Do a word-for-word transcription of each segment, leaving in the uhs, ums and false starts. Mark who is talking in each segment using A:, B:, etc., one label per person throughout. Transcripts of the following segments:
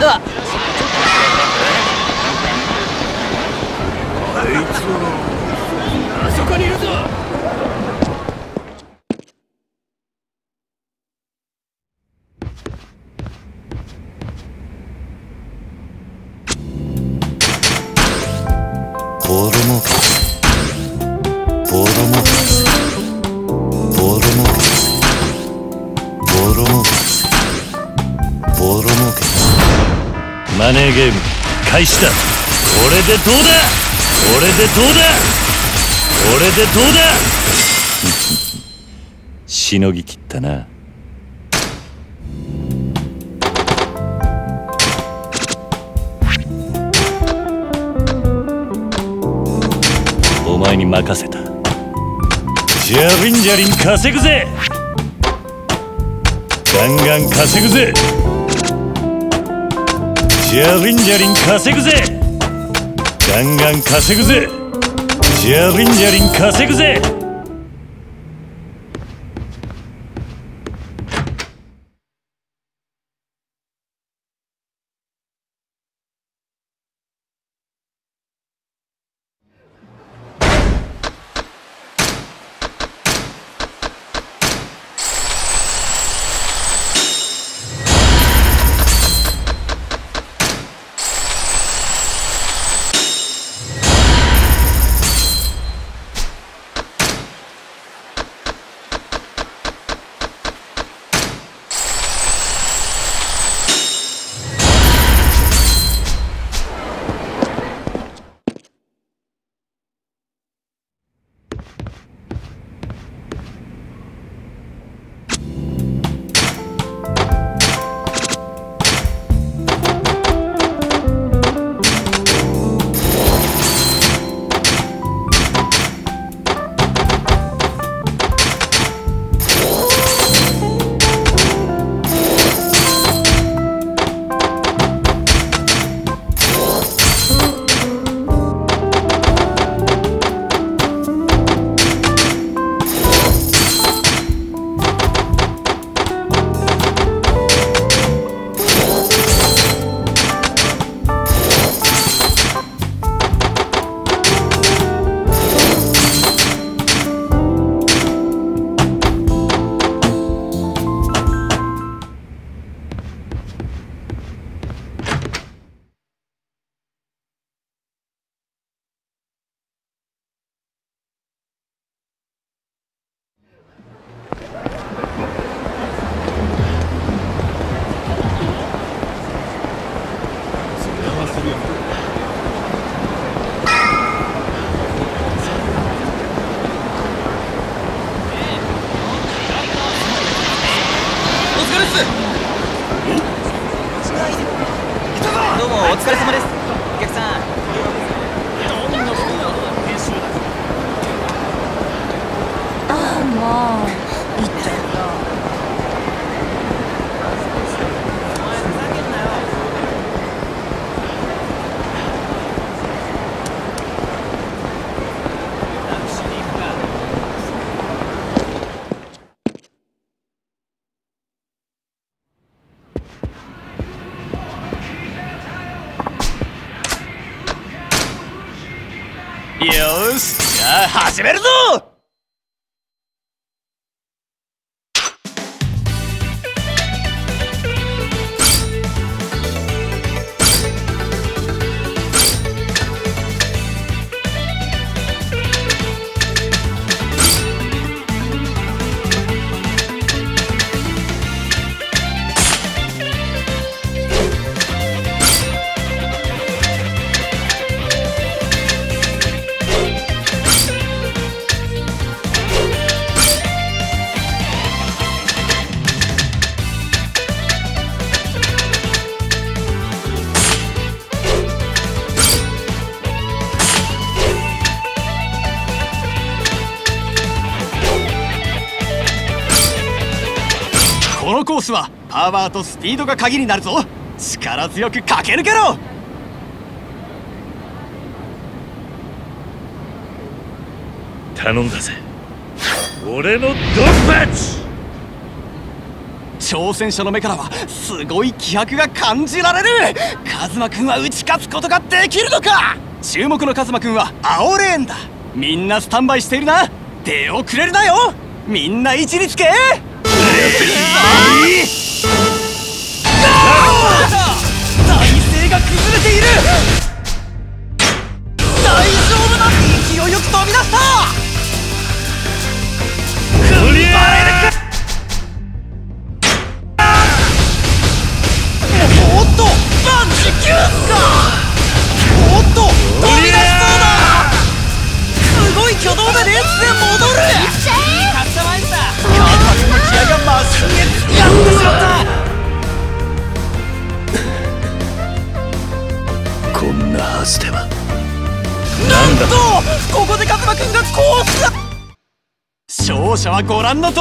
A: わっ、
B: あいつはあそこにいるぞ。
C: ボールモーケボールモーケボールモーケボールモーケボールモーケマネーゲーム開始だ。これでどうだ、これでどうだ、これでどうだしのぎきったな。お前に任せた。ジャリンジャリン稼ぐぜ。ガンガン稼ぐぜ。ジャリンジャリン稼ぐぜ。ガンガン稼ぐぜ。ジャリンジャリン稼ぐぜ。
A: どうもお疲れ様です。お客さん。
D: ああ、もう言っちゃった。
A: よーし、じゃあ始めるぞ。このコースはパワーとスピードが鍵になるぞ。力強く駆け抜けろ。頼んだぜ、俺のドンパチ。 挑戦者の目からはすごい気迫が感じられる。カズマくんは打ち勝つことができるのか。注目のカズマくんは青レーンだ。みんなスタンバイしているな。出遅れるなよ。みんな位置につけ。体勢が崩れている。大丈夫だ。勢いよく飛び出した。踏ん張れるか。おっとバンジキュースか。おっと飛び出しそうだ。すごい挙動でレースで戻る。カスタマイズだ。カズマ君の気合がマシンへやってしまった。
C: こんなはずでは。
A: なんとここでカズマ君がコースだ。勝者はご覧の通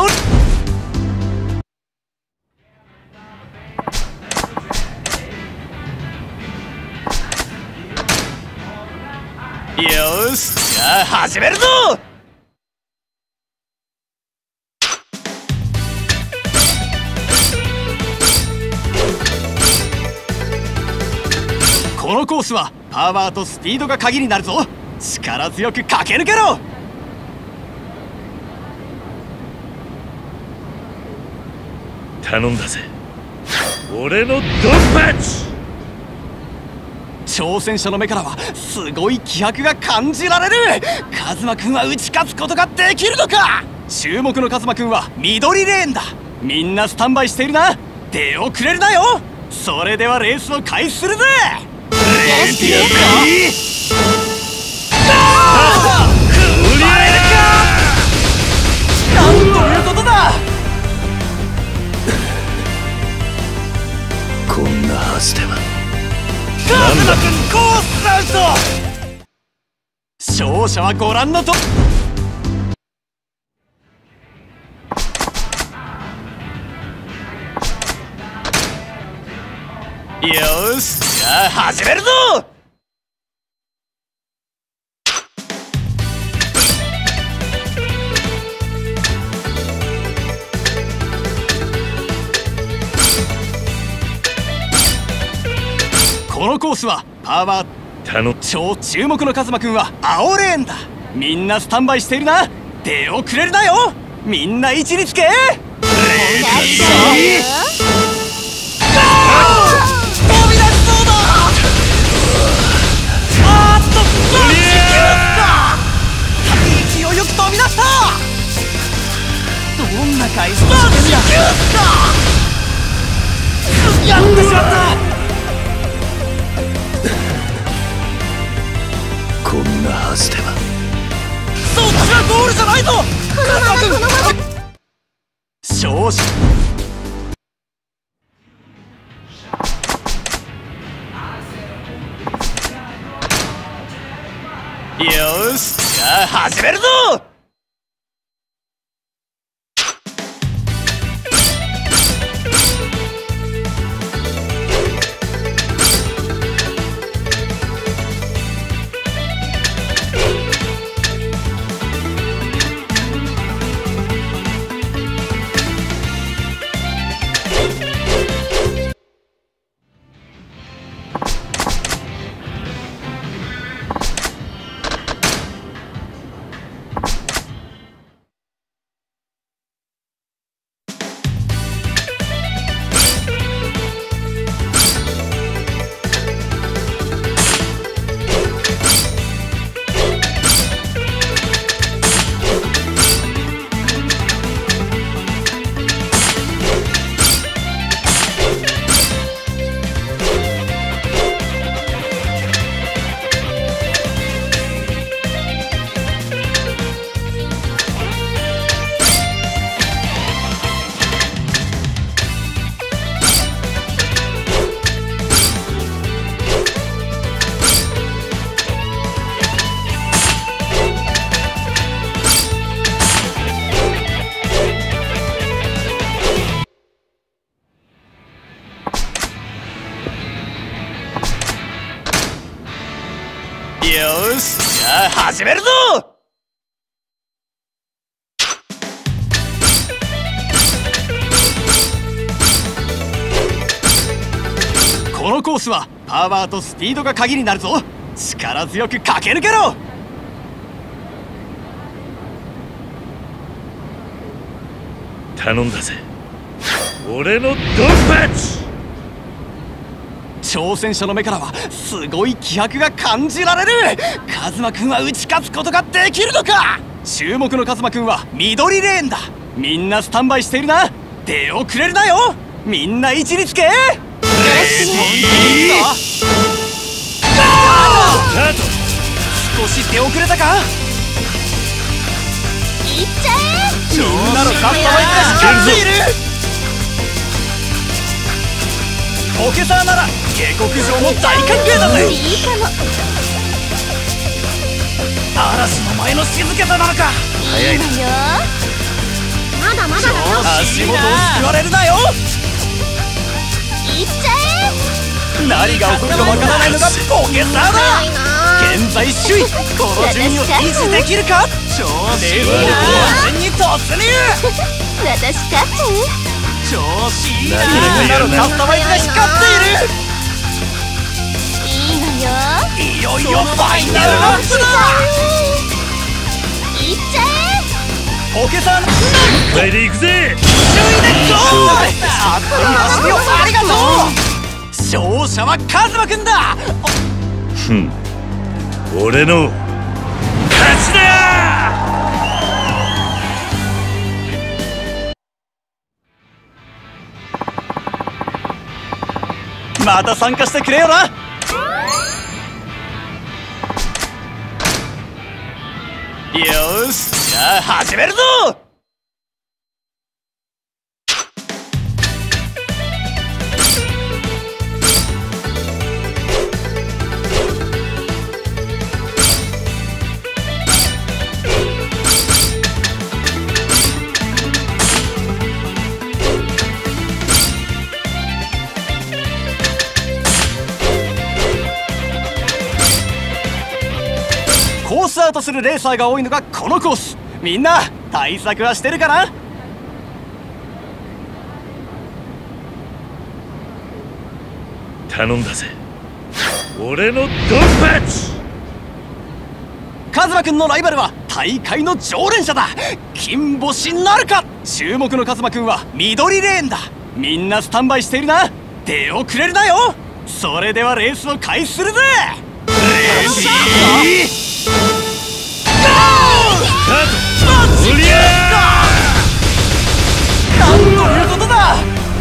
A: り。よーし、じゃあ始めるぞ。このコースはパワーとスピードが鍵になるぞ。力強く駆け抜けろ。
C: 頼んだぜ、俺のドンパッチ。
A: 挑戦者の目からはすごい気迫が感じられる。カズマくんは打ち勝つことができるのか。注目のカズマくんは緑レーンだ。みんなスタンバイしているな。出遅れるなよ。それではレースを開始するぜ。レースやったー。踏ん張れるか。なんということだ。
C: こんなはずでは。
A: カズマくんコースアウト。勝者はご覧のと。よし、じゃあ始めるぞ。このコースはパワー
C: 頼
A: 超注目のカズマくんは青レーンだ。みんなスタンバイしているな。出遅れるなよ。みんな位置につけ。レース飛び出しそうだ。あーっとバンジキュースか。勢いよく飛び出した。どんな回数バンジキュースか。やってしまった。
C: こんなはずでは。
A: そっちはゴールじゃないぞ。
D: このままこのまま
A: 勝者よし、じゃあ始めるぞ。よし、じゃあ始めるぞ。 のコースはパワーとスピードが鍵になるぞ。力強く駆け抜けろ。
C: 頼んだぜ、俺のドンパッチ。
A: 挑戦者の目からはすごい気迫が感じられる。カズマくんは打ち勝つことができるのか。注目のカズマくんは緑レーンだ。みんなスタンバイしているな。出遅れるなよ。みんな位置につけ。レディースタート。少し出遅れたか。
D: いっちゃえ。
A: みんなのカスタマイズが光っている。ポケサーなら下克上も大歓迎だぜ。
D: いいかも。
A: 嵐の前の静けさなのか。
C: 早いな。
D: いいわよ。まだまだだよ。
A: 足元を救われるなよ。
D: いっちゃえ。
A: 何が起こるかわからないのがポケサーだ。現在首位。この順位を維持できるか。超レース後半戦に突入。
D: 私勝つ。
A: 調子いいな。みんなのカスタマイズが光って
D: いいわよ。
A: いる。いよいよファイナルラップだ。
D: いっちゃえ。
A: ポケサーの
C: これで行くぜ。
A: 首位でゴール。あっという走りをありがとう。勝者はカズマくんだ。
C: ふん、俺の勝ちだ。
A: また参加してくれよな。よし、じゃあ始めるぞ。コースアウトするレーサーが多いのがこのコース。みんな対策はしてるかな。
C: 頼んだぜ、俺のドンパッチ。
A: カズマくんのライバルは大会の常連者だ。金星なるか。注目のカズマくんは緑レーンだ。みんなスタンバイしているな。出遅れるなよ。それではレースを開始するぜ。レディー
C: スタート。おりゃー。
A: なんということだ。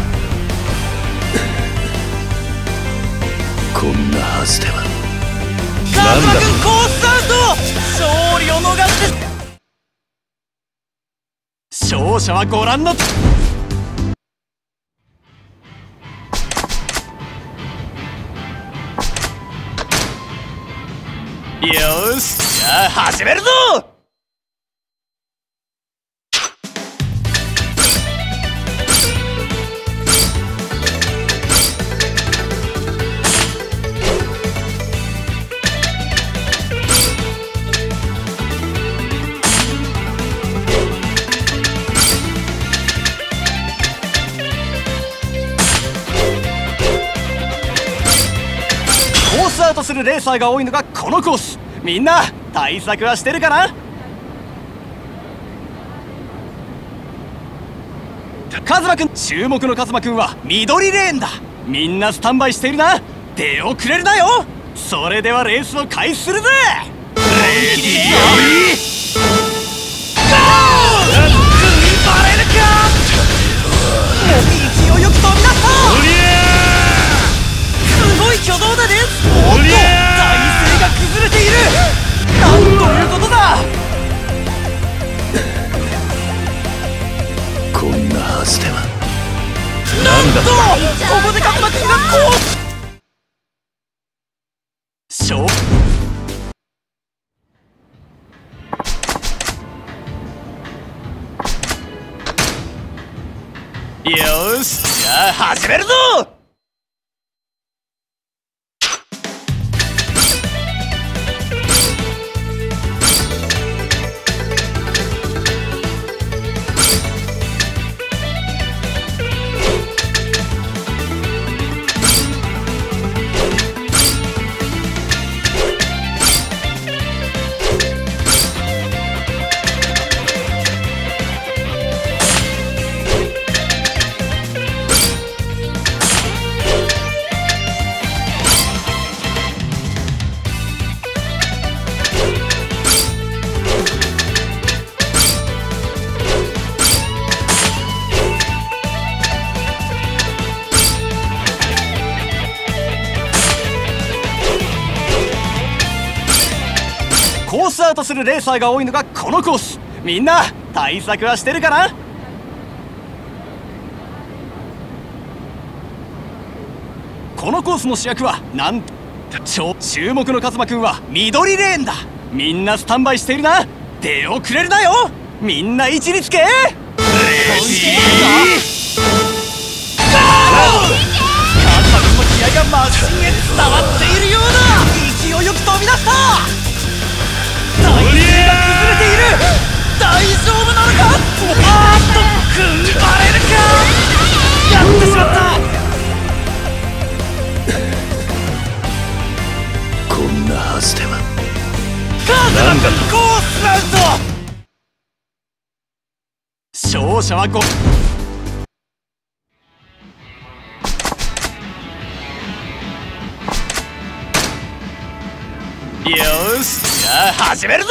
C: こんなはずでは。
A: カズマくんコースアウト。勝利を逃して勝者はご覧のよし、じゃあ始めるぞ。コースアウトするレーサーが多いのがこのコース。みんな対策はしてるかな。カズマくん、注目のカズマくんは緑レーンだ。みんなスタンバイしているな。出遅れるなよ。それではレースを開始するぜ。レディーゴー。バレるか。勢いよく飛び出した。すごい挙動だね。おっと、体勢が崩れている。なんということだ。
C: こんなはずでは。
A: なんとここでカズマくんがこう勝よし、じゃあ始めるぞ。 ウトするレーサーが多いのがこのコース。みんな対策はしてるかな。このコースの主役はなんと超注目のカズマくんは緑レーンだ。みんなスタンバイしているな。出遅れるなよ。みんな位置につけ。レディーゴー。カズマくんの気合がマシンへ伝わっているようだ。勢いよく飛び出した。体勢が崩れている。大丈夫なのか。あーっと踏ん張れるか。やってしまった。
C: こんなはずでは。
A: カズマくんコースアウト。勝者はごよーし、じゃあ始めるぞ。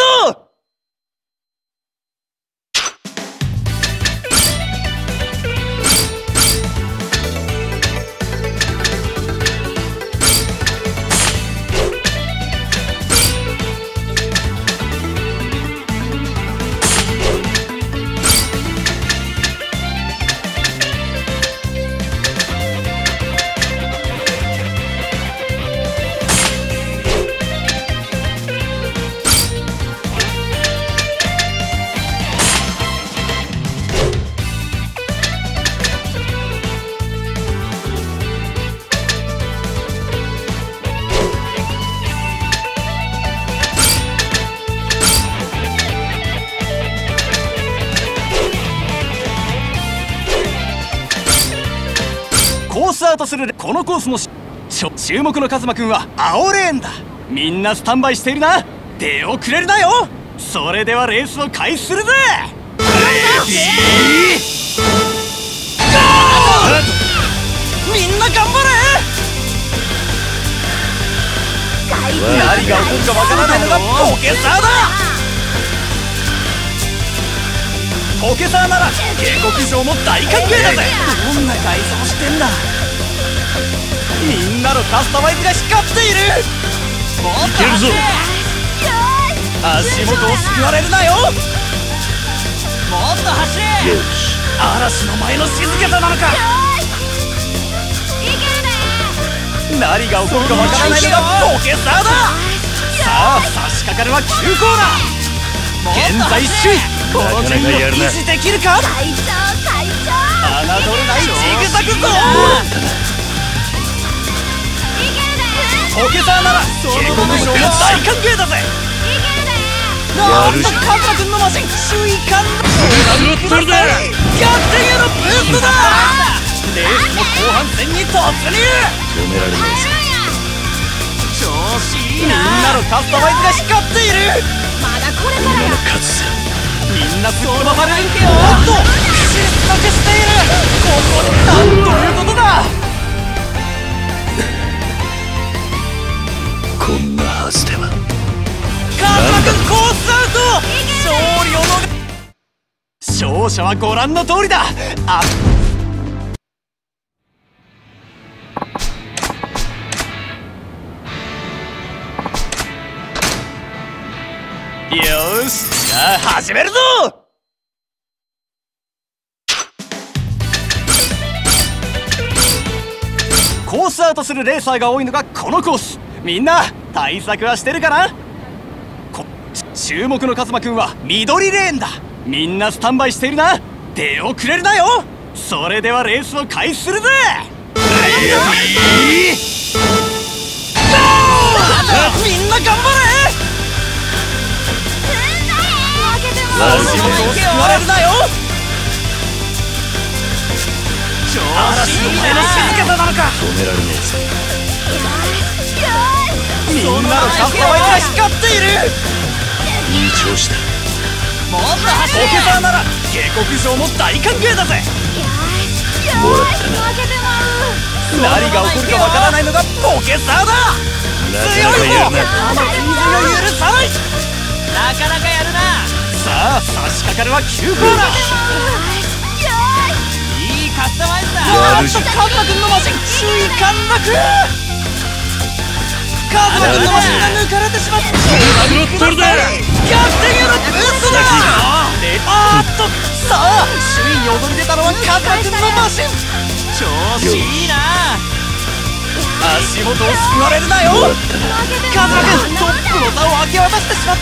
A: コースアウトする。このコースのちょ注目のカズマくんは青レーンだ。みんなスタンバイしているな。出遅れるなよ。それではレースを開始するぜ。レディーゴー。みんな頑張れ。何が起こるかわからないのがポケサーだ。ポケサーなら警告状も大歓迎だぜ。どんな改造してんだ。みんなのカスタマイズが光っている。もっと走れ。足元をすくわれるなよ。もっと走れ。よし。嵐の前の静けさなのか。何が起こるかわからないのがポケサーだ。さあ差し掛かるはきゅうコーナー。現在首位。この順位を維持できるか。侮るないジグザグゾーン。ポケサーなら警告状も大歓迎だぜ。なんとカズマくんのマシン首位貫禄。逆転へのブーストだ。レースの後半戦に突入。
C: 止められないぞ。
A: 調子いいな。みんなのカスタマイズが光っている。
D: まだこれからや。
C: 勝つぜ。
A: みんなすっ飛ばされる。おっと失速している。ここでなんということだ。
C: こんなはずでは。
A: カズマくんコースアウト。勝利を逃。勝者はご覧の通りだ。あよーし、じゃあ始めるぞ。コースアウトするレーサーが多いのがこのコース。みんな対策はしてるかな。こ注目のカズマくんは緑レーンだ。みんなスタンバイしているな。出遅れるなよ。それではレースを開始するぜ。レディーゴー。みんな頑張れ。足元を救われるなよ。嵐の前の静けさなのか。
C: 止められねえぞ。
A: みんなのカスタマイズが光っている。
C: いい調子だ。
A: もっと走れ。ポケサーなら警告状も大歓迎だぜ。
C: もらったな。
A: 何が起こるかわからないのがポケサーだ。強いぞ。あまり水を許さない。なかなかやるな。さあ差し掛かるはきゅうコーナー。いいカスタマイズだ。なんとカズマくんのマシン首位陥落。 カズマ君のマシンが抜かれてしまった。
B: ブロットルだ。
A: 逆転へのブーストだ。あーっと、さあ首位に躍り出たのはカズマ君のマシン。調子いいな。足元をすくわれるなよ。カズマ君トップの座を明け渡してしまった。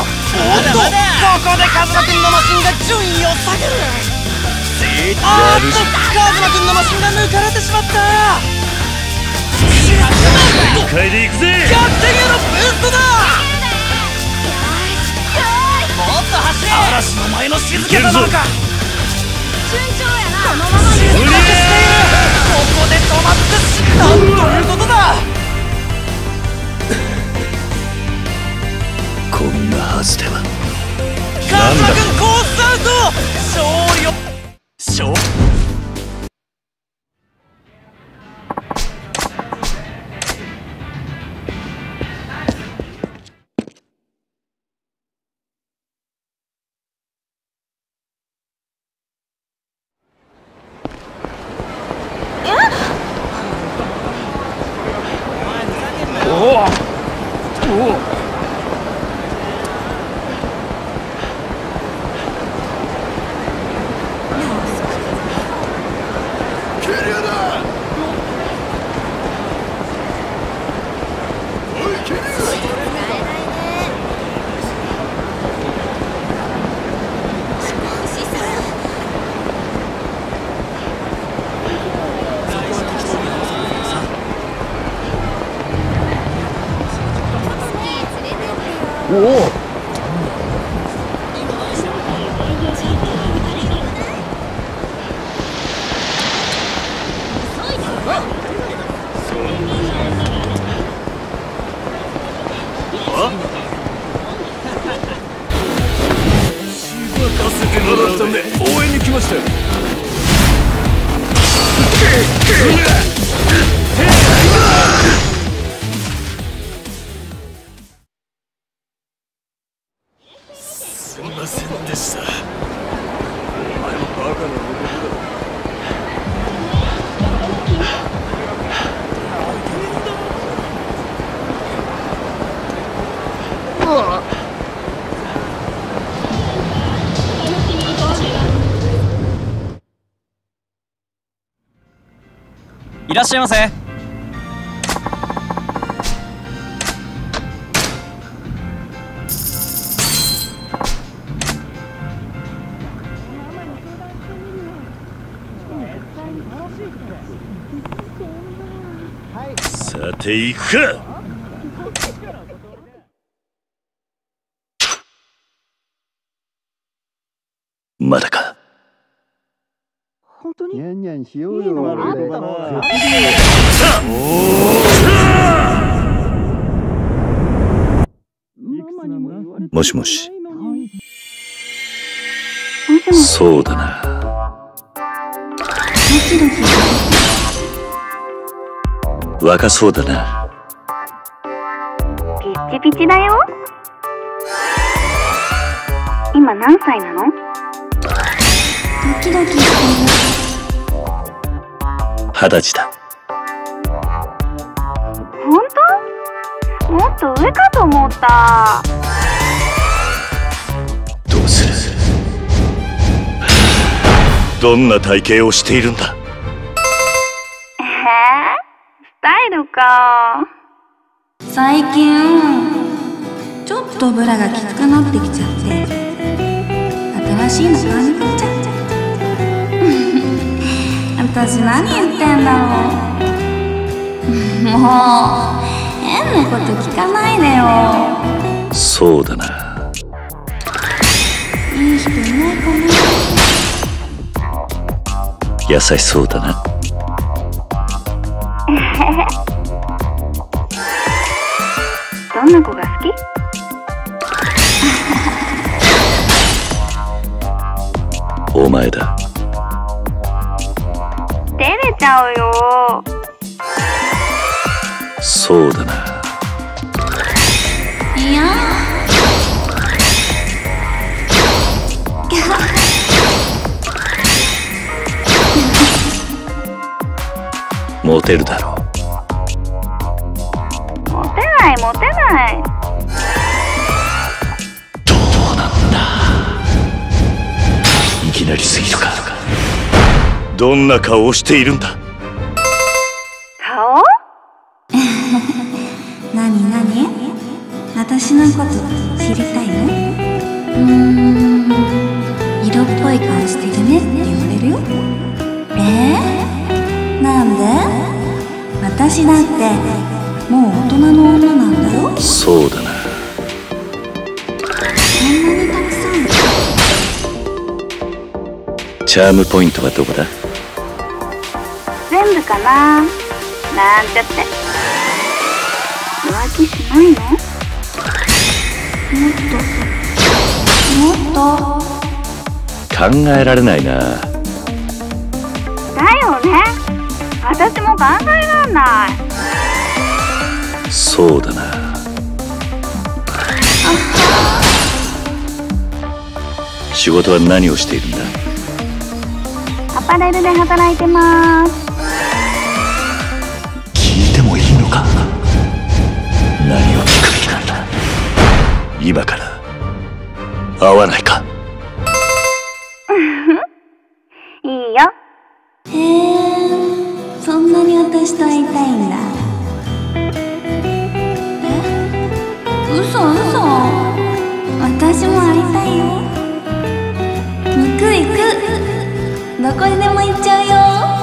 A: おっと、ここでカズマ君のマシンが順位を下げる。あーっと、カズマ君のマシンが抜かれてしまった。
B: 一回で行くぜ。
A: 逆転へのブーストだ。もっと走れ。嵐の前の静けさなのか。
D: 順調やな。このまま
A: 静かしている。ここで止まってしまう。なんということだ。
B: こんなはずでは。
A: カズマ君コースアウト。勝利を勝
B: 応援に来ましたよ。すみませんでした。お前もバカな男だ。
A: いらっしゃいませ。
B: さて行くか。まだか。
E: 本当にニャンニャンしようよ。まるで
B: もしもし。そうだな。若そうだな。
F: ピッチピチだよ。今何歳なの？
D: ドキドキしてる。
B: 二十歳だ。
F: 本当？もっと上かと思った。
B: どうする？どんな体型をしているんだ？
F: えー、スタイルか。
D: 最近ちょっとブラがきつくなってきちゃって新しいの買いに来ちゃって。私何言ってんだろう。もう変なこと聞かないでよ。
B: そうだな。
D: いい人いないかな。
B: 優しそうだな。
F: どんな子が好き？
B: お前だ。
F: 照れちゃうよ。
B: そうだな。
D: いや
B: モテるだろう。
F: モテな
C: きなりすぎるか。どんな顔をしているんだ。
F: 顔？
D: なになに？私のこと知りたいの？うーん、色っぽい顔してるねって言われるよ。えー、なんで？私だってもう大人の女なんだよ。
C: そうだな。
D: そんなにたくさん。
C: チャームポイントはどこだ。
F: 全部かな。なんちゃって。浮気しないの？
D: もっともっと
C: 考えられないな。
F: だよね。私も考えらんない。
C: そうだな。仕事は何をしているんだ。
F: アパレルで働いてます。
C: 聞いてもいいのか。何を聞く気なんだ。今から会わないか。
F: いいよ。
D: へえ、そんなに私と会いたいんだ。え、嘘嘘。私も会いたいよ。行く行く。どこにでも行っちゃうよ。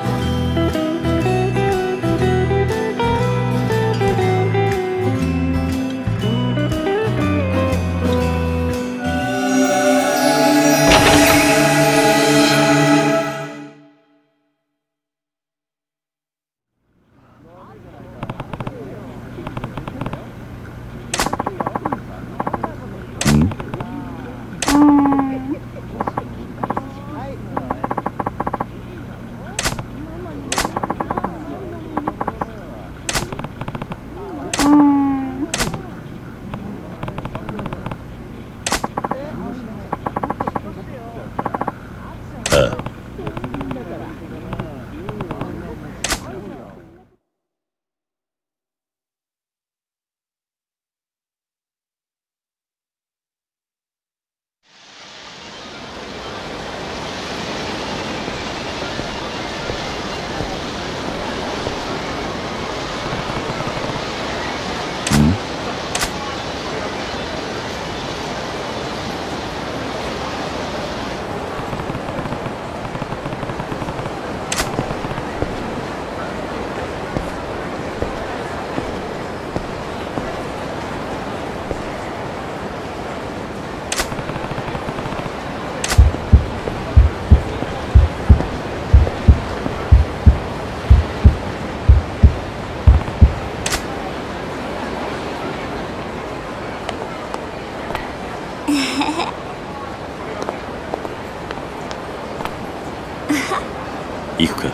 C: 行くか。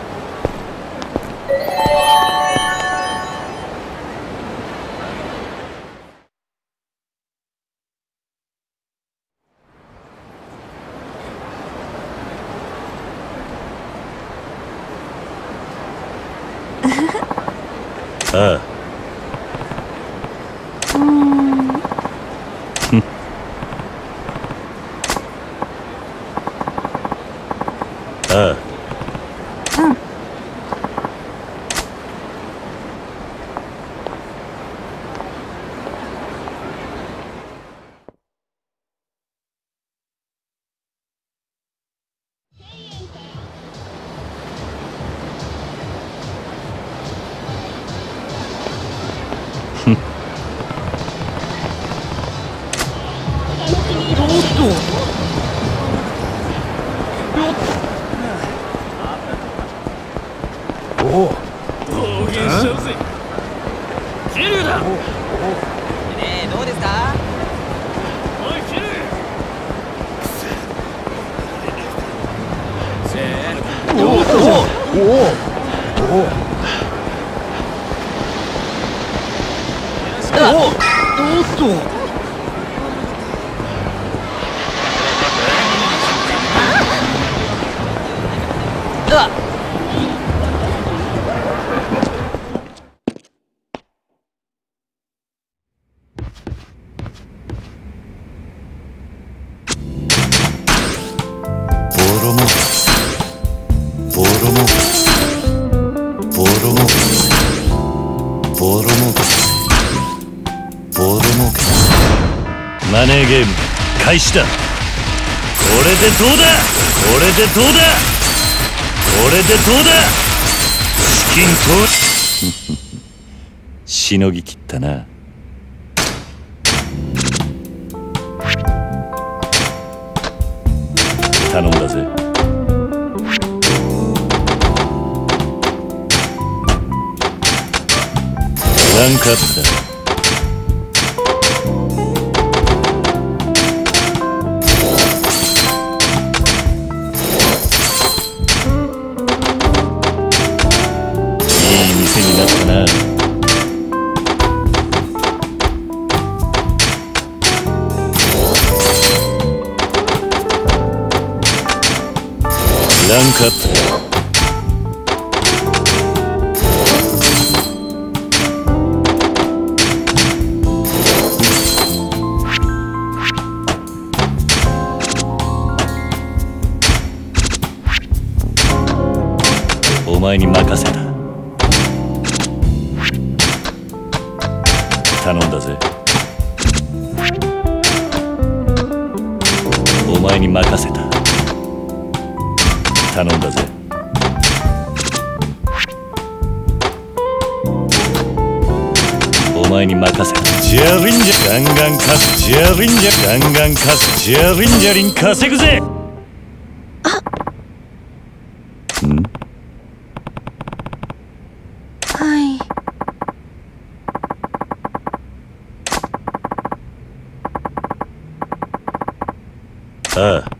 C: ああ。
D: うーん。
C: ああ。ボ開始だ。これでどうだ。これでどうだ。これでどうだ。資金としのぎきったな。頼んだぜ。ランクアップだ。いい店になったな。ランクアップだ。お前に任せた。頼んだぜ。お前に任せた。頼んだぜ。お前に任せた。ジャリンジャガンガンカス。ジャリンジャガンガンカス。ジャリンジャリン稼ぐぜ。ん？
D: はい。
C: ああ。